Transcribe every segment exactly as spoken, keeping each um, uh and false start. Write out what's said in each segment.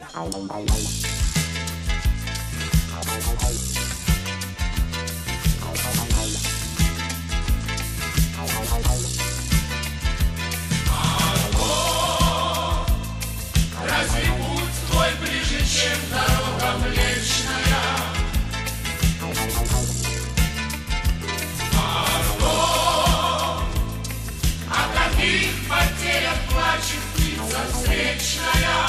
Разве путь твой ближе, чем дорога Млечная? Марго, о каких потерях плачет птица встречная?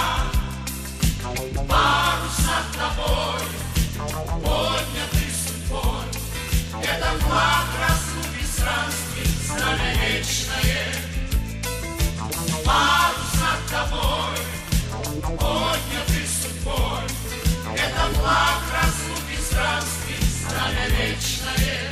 Парус над тобой, поднятый судьбой, это флаг разлуки странствий, знамя вечное. Парус над тобой, поднятый судьбой, это флаг разлуки странствий, знамя вечное.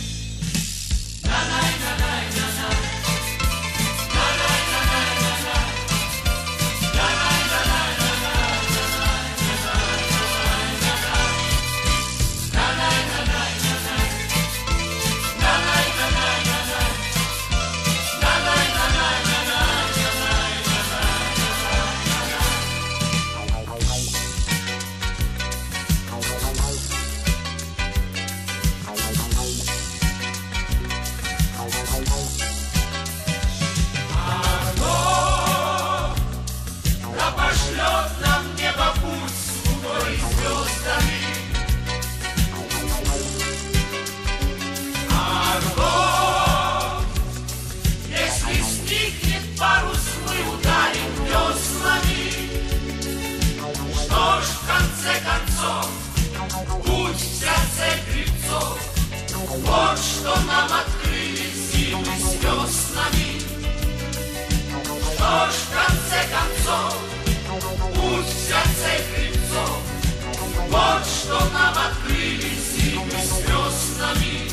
Вот что нам открыли зимы с веснами. Что ж, в конце концов, путь вся цепь хребцов. Вот что нам открыли зимы с веснами.